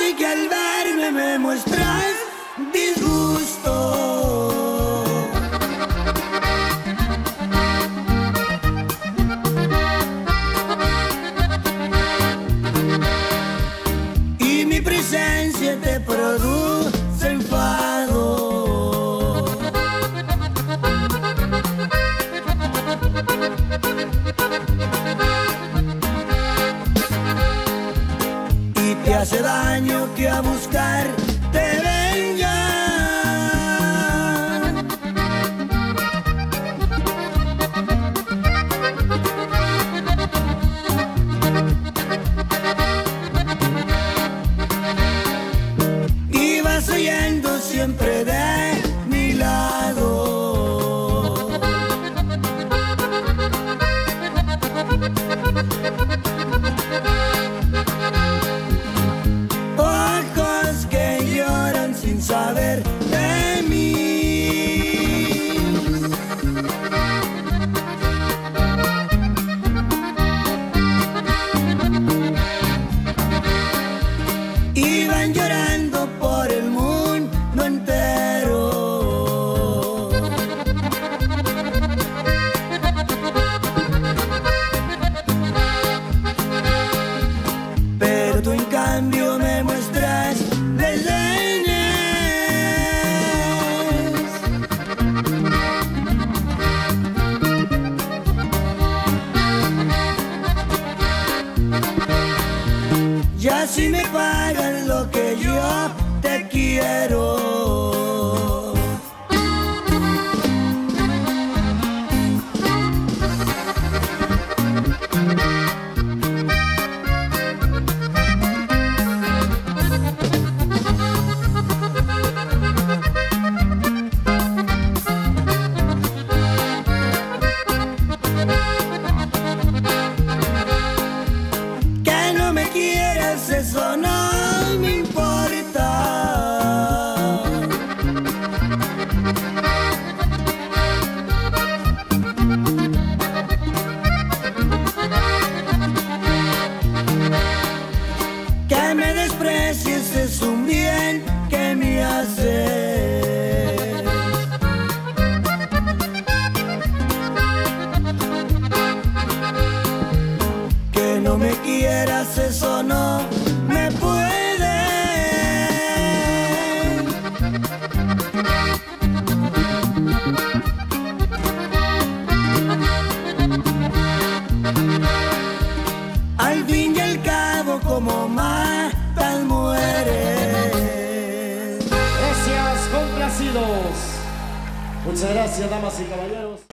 porque al verme me muestras disgusto. Y mi presencia te produce enfado. Y te hace daño que a buscar te venga. Y vas oyendo siempre de mi lado. Ojos que lloran sin saber de mí. Y van llorando por el mundo entero. Pero tú en cambio me muestras desdenes. Ya si me pagan lo que yo te quiero. Que no me quieras, eso no me importa. Que me desprecies es un bien que me haces. Que no me quieras, eso no me puede. Al fin y al cabo, como matas, mueres. Gracias, complacidos. Muchas gracias, damas y caballeros.